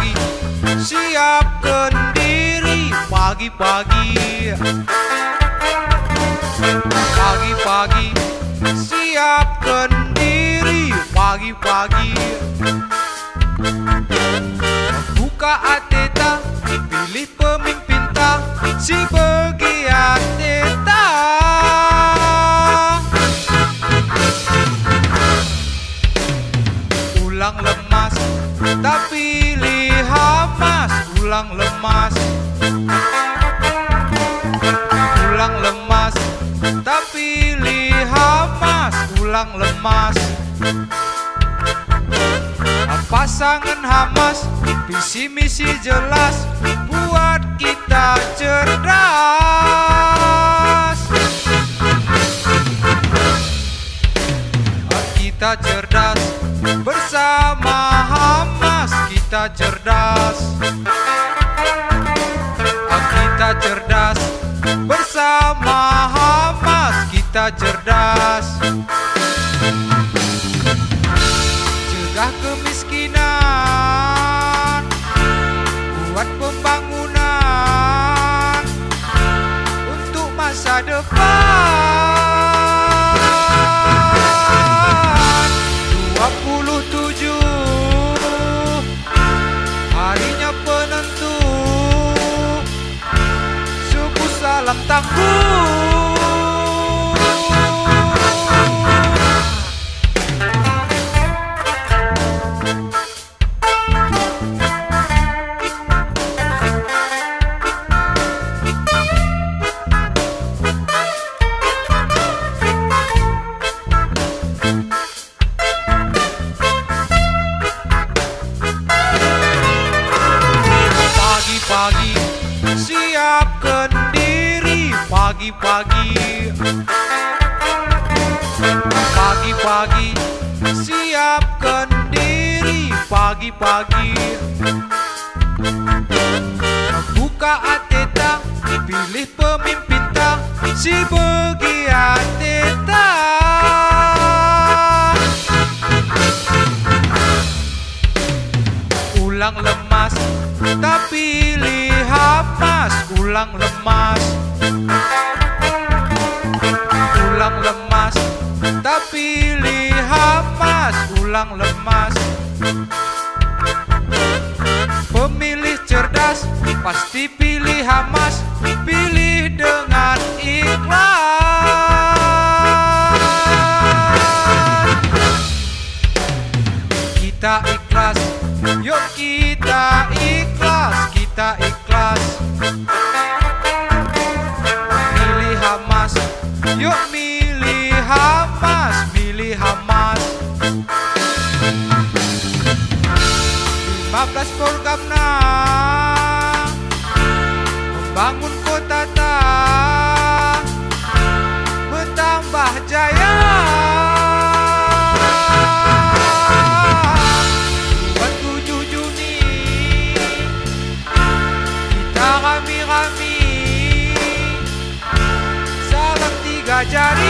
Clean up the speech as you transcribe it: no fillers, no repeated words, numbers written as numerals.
Pagi-pagi siapkan diri, pagi-pagi. Pagi-pagi siapkan diri, pagi-pagi. Buka ateta, pilih pemimpin ta, si bagi ateta. Ulang lemas, tak pilih hamas. Ulang lemas, ulang lemas, tak pilih hamas. Ulang lemas. Pasangan hamas, visi misi jelas, buat kita cerdas. Kita cerdas bersama hamas, kita cerdas. Kita cerdas bersama hamas, kita cerdas. Cegah kemiskinan, buat pembangunan untuk masa depan. 27 harinya penentu, subuh salam tangguh. Pagi-pagi siapkan diri, pagi-pagi. Pagi-pagi siapkan diri, pagi-pagi. Buka ateta, pilih pemimpin ta, si bagi ateta. Ulang lemas, tak pilih hamas. Ulang lemas, ulang lemas, tak pilih hamas. Ulang lemas. Pemilih cerdas pasti pilih hamas, pilih dengan ikhlas. Kita ikhlas, yuk kita ikhlas, kita ikhlas. Milih hamas, yuk milih hamas, milih hamas. 15 program membangun kota ta, bertambah jaya. 27 Juni kita rami-rami, salam 3 jari.